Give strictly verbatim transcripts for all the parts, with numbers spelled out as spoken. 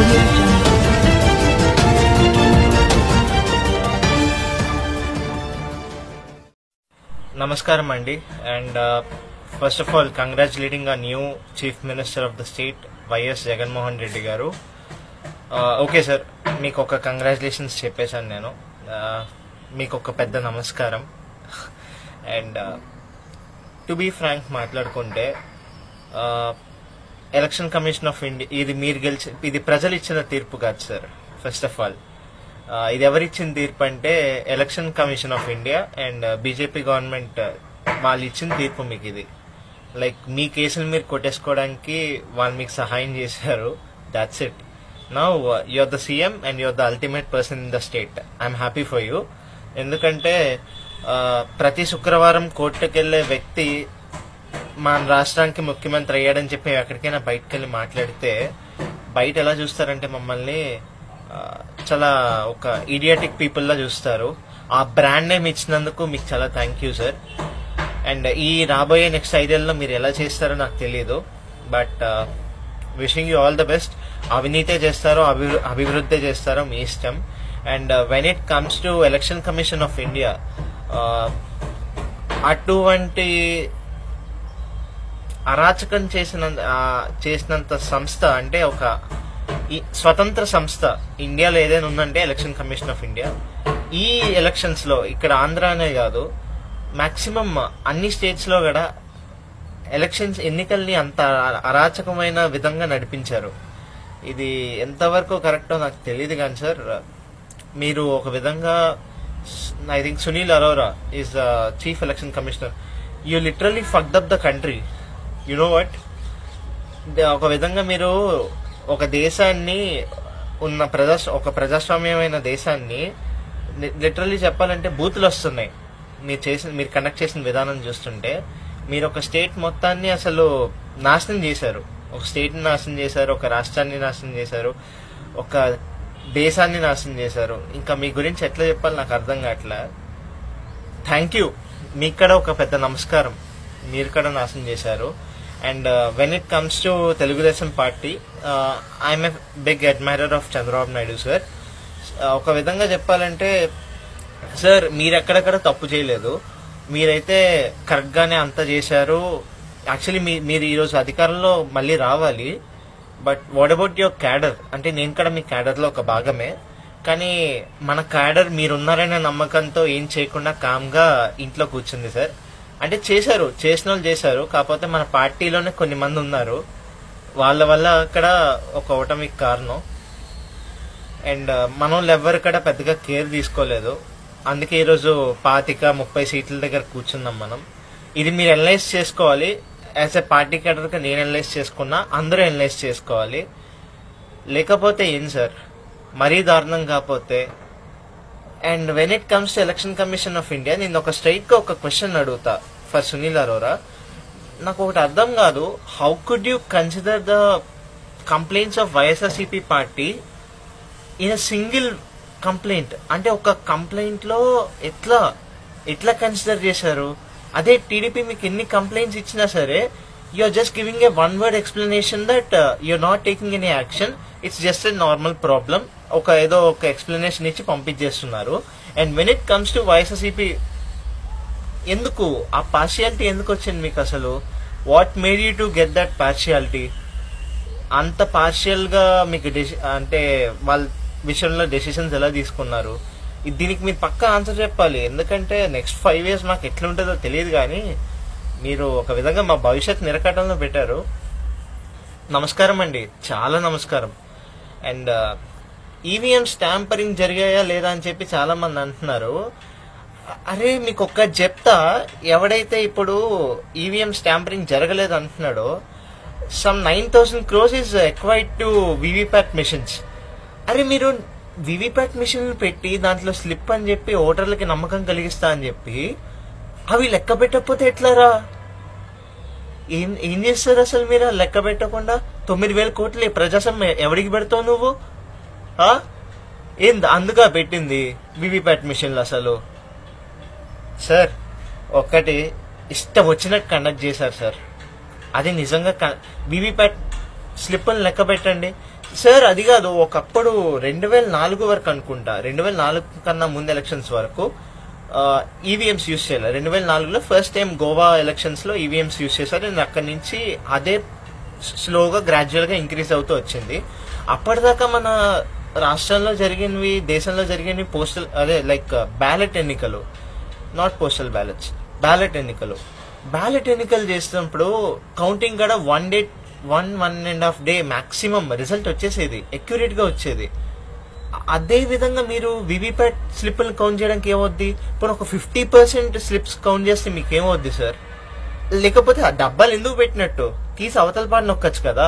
audio jungle. Namaskaram Andi, and uh, first of all, congratulating our new Chief Minister of the state, Y S Jagannath Reddy garu. Uh, okay sir, meeku oka congratulations cheppesanu nenu. Uh, meeku oka pedda namaskaram. And uh, to be frank మాట్లాడుకుంటే election commission of India ఇది మీరు గెలిచి ఇది ప్రజలు ఇచ్చిన తీర్పు కాదు sir. First of all ఇది ఎవరిచ్చిన తీర్పు అంటే election commission of India and BJP government వాళ్ళు ఇచ్చిన తీర్పు మీకు ఇది. లైక్ మీ కేసులు మీరు కొట్టేసుకోవడానికి వాళ్ళు మీకు సహాయం చేశారు. That's it. Now you're the CM and you're the ultimate person in the state. I'm happy for you. ఎందుకంటే ప్రతి శుక్రవారం కోర్టుకు వెళ్లే వ్యక్తి మన రాష్ట్రానికి ముఖ్యమంత్రి అయ్యాడని చెప్పి ఎక్కడికైనా బయటకు వెళ్ళి మాట్లాడితే బయట ఎలా చూస్తారంటే మమ్మల్ని చాలా ఒక ఇడియాటిక్ పీపుల్ లా చూస్తారు. ఆ బ్రాండ్ నేమ్ ఇచ్చినందుకు మీకు చాలా థ్యాంక్ యూ సార్. అండ్ ఈ రాబోయే నెక్స్ట్ ఐదేళ్లలో మీరు ఎలా చేస్తారో నాకు తెలియదు, but wishing you all the best. అవినీతే చేస్తారో అభివృద్ధి చేస్తారో మీ ఇష్టం. And when it comes to election commission of India, అటువంటి అరాచకం చేసిన చేసినంత సంస్థ అంటే ఒక స్వతంత్ర సంస్థ ఇండియాలో ఏదైనా ఉందంటే ఎలక్షన్ కమిషన్ ఆఫ్ ఇండియా. ఈ ఎలక్షన్స్ లో ఇక్కడ ఆంధ్ర అనే కాదు, మాక్సిమం అన్ని స్టేట్స్ లో కూడా ఎలక్షన్స్ ఎన్నికల్ని అంత అరాచకమైన విధంగా నడిపించారు. ఇది ఎంతవరకు కరెక్టో నాకు తెలియదు కానీ సార్, మీరు ఒక విధంగా I think Sunil Arora is the chief election commissioner. You literally fucked up the country. You know what, ఒక విధంగా మీరు ఒక దేశాన్ని ఉన్న ప్రజా ఒక ప్రజాస్వామ్యమైన దేశాన్ని లిటరల్లీ చెప్పాలంటే బూతులు వస్తున్నాయి మీరు చేసిన మీరు కండక్ట్ చేసిన విధానం చూస్తుంటే. మీరు ఒక స్టేట్ మొత్తాన్ని అసలు నాశనం చేశారు. ఒక స్టేట్ ని నాశనం చేశారు, ఒక రాష్ట్రాన్ని నాశనం చేశారు, ఒక దేశాన్ని నాశనం చేశారు. ఇంకా మీ గురించి ఎట్లా చెప్పాలి నాకు అర్థం కావట్లే. Thank you. మీకు కూడా ఒక పెద్ద నమస్కారం. మీరు కూడా నాశనం చేశారు. And when it comes to Telugu Desam party, I'm a big admirer of Chandrababu Naidu sir. ఒక విధంగా చెప్పాలంటే సార్, మీరెక్కడెక్కడ తప్పు చేయలేదు. మీరైతే కరెక్ట్ గానే అంతా చేశారు. యాక్చువల్లీ మీరు ఈరోజు అధికారంలో మళ్ళీ రావాలి. But what about your cadre? అంటే నేను కూడా మీ క్యాడర్ లో ఒక భాగమే, కానీ మన క్యాడర్ మీరున్నారనే నమ్మకంతో ఏం చేయకుండా కామ్ గా ఇంట్లో కూర్చుంది సార్. అంటే చేశారు, చేసిన వాళ్ళు చేశారు. కాకపోతే మన పార్టీలోనే కొన్ని మంది ఉన్నారు, వాళ్ళ వల్ల అక్కడ ఒక ఓటమికి కారణం. అండ్ మన వాళ్ళు ఎవ్వరు కూడా పెద్దగా కేర్ తీసుకోలేదు. అందుకే ఈరోజు పాతిక ముప్పై సీట్ల దగ్గర కూర్చున్నాం మనం. ఇది మీరు అనలైజ్ చేసుకోవాలి. యాజ్ ఎ పార్టీ క్యాడర్గా నేను అనలైజ్ చేసుకున్నా, అందరూ అనలైజ్ చేసుకోవాలి. లేకపోతే ఏం సార్, మరీ దారుణం కాకపోతే. And when it comes to election commission of India, నేను ఒక స్ట్రైట్ గా ఒక క్వశ్చన్ అడుగుతా ఫర్ సునీల్ అరోరా. నాకు ఒకటి అర్థం కాదు, how could you consider the complaints of YSRCP party in a single complaint? అంటే ఒక కంప్లైంట్ లో ఎట్లా ఎట్లా కన్సిడర్ చేశారు? అదే టీడీపీ మీకు ఎన్ని కంప్లైంట్స్ ఇచ్చినా సరే, you're just giving a one word explanation that you're not taking any action, it's just a normal problem. ఒక ఏదో ఒక ఎక్స్ప్లెనేషన్ ఇచ్చి పంపించేస్తున్నారు. And when it comes to YSRCP, ఎందుకు ఆ పార్షియాలిటీ ఎందుకు వచ్చింది మీకు అసలు? What made you to get that partiality? అంత పార్షియల్ గా మీకు అంటే వాళ్ళ విషయంలో డెసిషన్స్ ఎలా తీసుకున్నారు? దీనికి మీరు పక్కా ఆన్సర్ చెప్పాలి. ఎందుకంటే నెక్స్ట్ ఫైవ్ ఇయర్స్ మాకు ఎట్లుంటుందో తెలియదు, కానీ మీరు ఒక విధంగా మా భవిష్యత్ నిరకటంలో పెట్టారు. నమస్కారం అండి, చాలా నమస్కారం. అండ్ ఈవీఎం స్టాంపరింగ్ జరిగాయా లేదా అని చెప్పి చాలా మంది అంటున్నారు. అరే మీకు ఒక్క చెప్తా, ఎవడైతే ఇప్పుడు ఈవీఎం స్టాంపరింగ్ జరగలేదు అంటున్నాడో, some nine thousand crores is acquired to VVPAT machines. అరే మీరు వివిప్యాట్ మిషన్ పెట్టి దాంట్లో స్లిప్ అని చెప్పి ఓటర్లకి నమ్మకం కలిగిస్తా అని చెప్పి అవి లెక్క పెట్టకపోతే ఎట్లారా? ఏం ఏం చేస్తారు అసలు మీరు లెక్క పెట్టకుండా? తొమ్మిది వేల కోట్లు ప్రజాస్వామ్యం ఎవడికి పెడతావు నువ్వు? ఏం అందుగా పెట్టింది వివిప్యాట్ మిషన్లు? అసలు సార్ ఒక్కటి ఇష్టం వచ్చినట్టు కండక్ట్ చేశారు సార్. అది నిజంగా వివిప్యాట్ స్లిప్ని లెక్క పెట్టండి. సార్ అది కాదు, ఒకప్పుడు రెండు వేల నాలుగు వరకు అనుకుంటా, రెండు వేల నాలుగు కన్నా ముందు ఎలక్షన్స్ వరకు ఈవీఎంస్ యూజ్ చేయాలి. రెండు వేల నాలుగులో ఫస్ట్ టైం గోవా ఎలక్షన్స్ లో ఈవీఎంస్ యూజ్ చేశారు. అండ్ అక్కడి నుంచి అదే స్లోగా గ్రాడ్యువల్ గా ఇంక్రీజ్ అవుతూ వచ్చింది. అప్పటిదాకా మన రాష్ట్రంలో జరిగినవి, దేశంలో జరిగినవి పోస్టల్, అదే లైక్ బ్యాలెట్ ఎన్నికలు, నాట్ పోస్టల్ బ్యాలెట్స్, బ్యాలెట్ ఎన్నికలు. బ్యాలెట్ ఎన్నికలు చేసినప్పుడు కౌంటింగ్ కూడా one day one one and half day maximum result వచ్చేసేది, అక్యురేట్ గా వచ్చేది. అదే విధంగా మీరు వివిప్యాట్ స్లిప్లు కౌంట్ చేయడానికి ఏమవుద్ది? ఇప్పుడు ఒక ఫిఫ్టీ పర్సెంట్ స్లిప్స్ కౌంట్ చేస్తే మీకు ఏమవుద్ది సార్? లేకపోతే ఆ డబ్బాలు ఎందుకు పెట్టినట్టు తీసి అవతల పాటు నొక్కచ్చు కదా.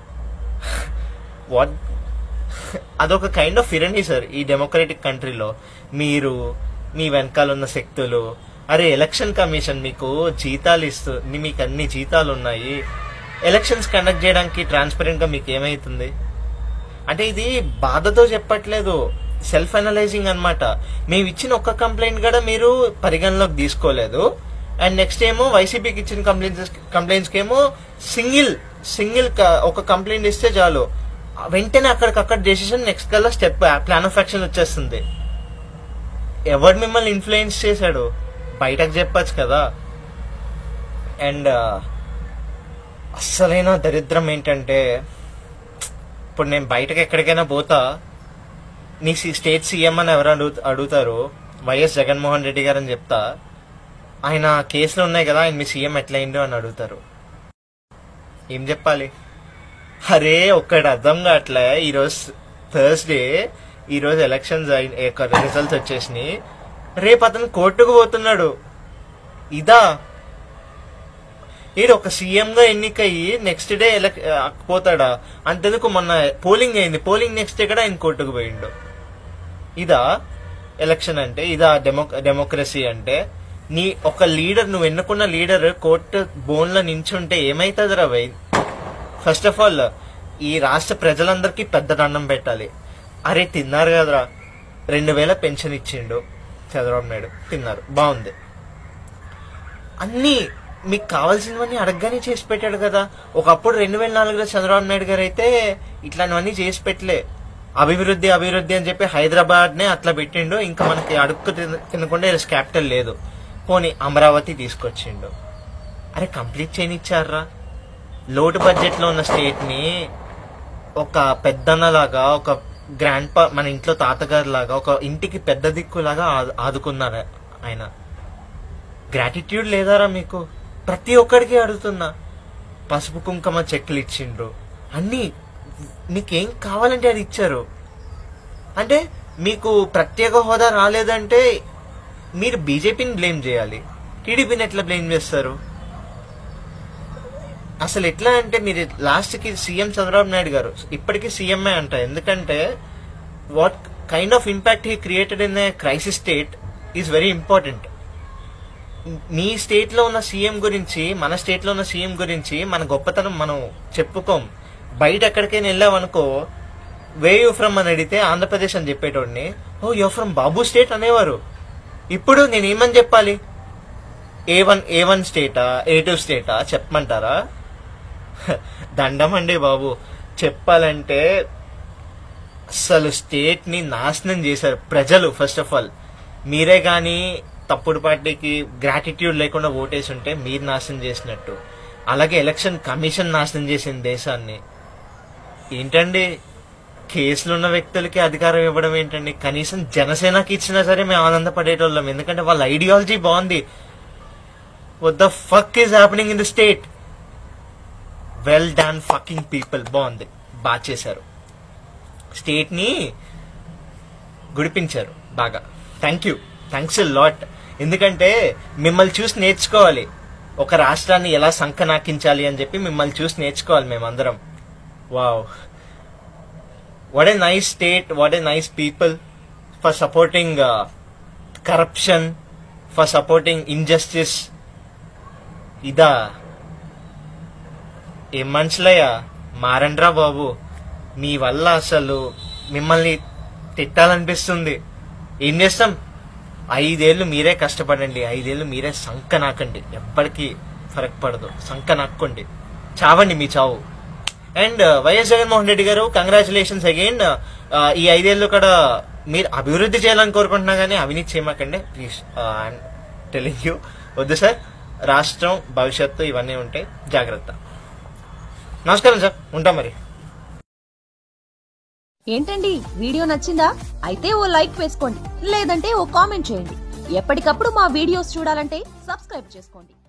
వాట్, అదొక కైండ్ ఆఫ్ ఇరనీ సార్ ఈ డెమోక్రటిక్ కంట్రీలో. మీరు మీ వెనకాల ఉన్న శక్తులు, అరే ఎలక్షన్ కమిషన్ మీకు జీతాలు ఇస్తూ, మీకు అన్ని జీతాలు ఉన్నాయి, ఎలక్షన్స్ కండక్ట్ చేయడానికి ట్రాన్స్పరెంట్ గా మీకు ఏమైతుంది అంటే, ఇది బాధతో చెప్పట్లేదు, సెల్ఫ్ అనలైజింగ్ అనమాట. మేము ఇచ్చిన ఒక్క కంప్లైంట్ కూడా మీరు పరిగణలోకి తీసుకోలేదు. అండ్ నెక్స్ట్ ఏమో వైసీపీకి ఇచ్చిన కంప్లైంట్స్ కంప్లైంట్స్ కేమో సింగిల్ సింగిల్ ఒక కంప్లైంట్ ఇస్తే చాలు, వెంటనే అక్కడికక్కడ డెసిషన్, నెక్స్ట్ కల్లా స్టెప్ ప్లాన్ ఆఫ్ యాక్షన్ వచ్చేస్తుంది. ఎవరు మిమ్మల్ని ఇన్ఫ్లుయెన్స్ చేశాడు? బయటకు చెప్పచ్చు కదా. అండ్ అస్సలైన దరిద్రం ఏంటంటే, ఇప్పుడు నేను బయటకు ఎక్కడికైనా పోతా, నీ స్టేట్ సీఎం అని ఎవరు అడుగు అడుగుతారు వైఎస్ జగన్మోహన్ రెడ్డి గారు అని చెప్తా. ఆయన కేసులు ఉన్నాయి కదా, ఆయన మీ సీఎం ఎట్లయిందో అని అడుగుతారు. ఏం చెప్పాలి? అరే ఒక్కటి అర్థం కావట్లే, ఈరోజు థర్స్డే, ఈరోజు ఎలక్షన్స్ రిజల్ట్స్ వచ్చేసినాయి, రేపు అతను కోర్టుకు పోతున్నాడు. ఇదా ఈడు ఒక సీఎం గా ఎన్నికయ్యి నెక్స్ట్ డే ఎలక్ పోతాడా? అంతెందుకు మొన్న పోలింగ్ అయింది, పోలింగ్ నెక్స్ట్ డే కూడా ఆయన కోర్టుకు పోయిండు. ఇదా ఎలక్షన్ అంటే? ఇదా డెమో డెమోక్రసీ అంటే? నీ ఒక లీడర్, నువ్వు ఎన్నుకున్న లీడర్ కోర్టు బోన్లో నించుంటే ఏమైతుందిరా భయ్? ఫస్ట్ ఆఫ్ ఆల్ ఈ రాష్ట్ర ప్రజలందరికీ పెద్ద దండం పెట్టాలి. అరే తిన్నారు కదరా, రెండు వేల పెన్షన్ ఇచ్చిండు చంద్రబాబు నాయుడు, తిన్నారు, బాగుంది. అన్ని మీకు కావాల్సినవన్నీ అడగగానే చేసి పెట్టాడు కదా. ఒకప్పుడు రెండు వేల నాలుగులో చంద్రబాబు నాయుడు గారు అయితే ఇట్లాంటివన్నీ చేసి పెట్టలే. అభివృద్ధి అభివృద్ధి అని చెప్పి హైదరాబాద్ నే అట్లా పెట్టిండు. ఇంకా మనకి అడుక్కు తినకుండా క్యాపిటల్ లేదు, పోనీ అమరావతి తీసుకొచ్చిండు. అరే కంప్లీట్ చేయనిచ్చారా? లోటు బడ్జెట్ లో ఉన్న స్టేట్ ని ఒక పెద్దన్నలాగా, ఒక గ్రాండ్ పా, మన ఇంట్లో తాతగారు లాగా, ఒక ఇంటికి పెద్ద దిక్కులాగా ఆదుకున్నారు ఆయన. గ్రాటిట్యూడ్ లేదారా మీకు? ప్రతి ఒక్కడికి అడుగుతున్నా. పసుపు కుంకుమ చెక్కులు ఇచ్చిండ్రు, అన్ని మీకేం కావాలంటే అది ఇచ్చారు. అంటే మీకు ప్రత్యేక హోదా రాలేదంటే మీరు బీజేపీని బ్లేమ్ చేయాలి, టీడీపీని ఎట్లా బ్లేమ్ చేస్తారు? అసలు ఎట్లా అంటే, మీరు లాస్ట్ కి సీఎం చంద్రబాబు నాయుడు గారు ఇప్పటికీ సీఎంఏ అంట. ఎందుకంటే what kind of impact he created in a crisis state is very important. మీ స్టేట్ లో ఉన్న సీఎం గురించి, మన స్టేట్ లో ఉన్న సీఎం గురించి మన గొప్పతనం మనం చెప్పుకోం. బయట ఎక్కడికైనా వెళ్ళామనుకో, వే యూ ఫ్రమ్ అని అడిగితే ఆంధ్రప్రదేశ్ అని చెప్పేటోడిని, ఓ యూ ఫ్రమ్ బాబు స్టేట్ అనేవారు. ఇప్పుడు నేను ఏమని చెప్పాలి? ఏ వన్ ఏ వన్ స్టేటా, ఏ టూ స్టేటా చెప్పమంటారా? దండం అండి బాబు. చెప్పాలంటే అసలు స్టేట్ ని నాశనం చేశారు ప్రజలు. ఫస్ట్ ఆఫ్ ఆల్ మీరే గాని తప్పుడు పార్టీకి గ్రాటిట్యూడ్ లేకుండా ఓటేసి ఉంటే మీరు నాశనం చేసినట్టు. అలాగే ఎలక్షన్ కమిషన్ నాశనం చేసింది దేశాన్ని. ఏంటండి, కేసులున్న వ్యక్తులకి అధికారం ఇవ్వడం ఏంటండి? కనీసం జనసేనకి ఇచ్చినా సరే మేము ఆనందపడేటోళ్ళం, ఎందుకంటే వాళ్ళ ఐడియాలజీ బాగుంది. What the fuck is happening in the state? Well done fucking people, బాగుంది, బాగా చేశారు, స్టేట్ ని గుడిపించారు బాగా. Thank you, thanks a lot. ఎందుకంటే మిమ్మల్ని చూసి నేర్చుకోవాలి, ఒక రాష్ట్రాన్ని ఎలా సంకనాకించాలి అని చెప్పి మిమ్మల్ని చూసి నేర్చుకోవాలి మేమందరం. Wow, what a nice state, what a nice people for supporting uh, corruption, for supporting injustice. ఇదా ఏం మనుషులయ్యా, మారండ్రా బాబు. మీ వల్ల అసలు మిమ్మల్ని తిట్టాలనిపిస్తుంది. ఏం చేస్తాం? ఐదేళ్లు మీరే కష్టపడండి, ఐదేళ్లు మీరే సంక నాకండి, ఎప్పటికీ ఫరక్ పడదు, సంక నాక్కోండి, చావండి మీ చావు. అండ్ వైఎస్ జగన్మోహన్ రెడ్డి గారు కంగ్రాచులేషన్స్ అగైన్. ఈ ఐదేళ్లు కూడా మీరు అభివృద్ధి చేయాలని కోరుకుంటున్నా కానీ అవినీతి చేయమాకండి ప్లీజ్. ఐఎమ్ టెలింగ్ యూ, వద్దు సార్. రాష్ట్రం భవిష్యత్తు ఇవన్నీ ఉంటాయి, జాగ్రత్త. నమస్కారం సార్, ఉంటాం మరి. ఏంటండి వీడియో నచ్చిందా? అయితే ఓ లైక్ వేసుకోండి, లేదంటే ఓ కామెంట్ చేయండి. ఎప్పటికప్పుడు మా వీడియోస్ చూడాలంటే సబ్స్క్రైబ్ చేసుకోండి.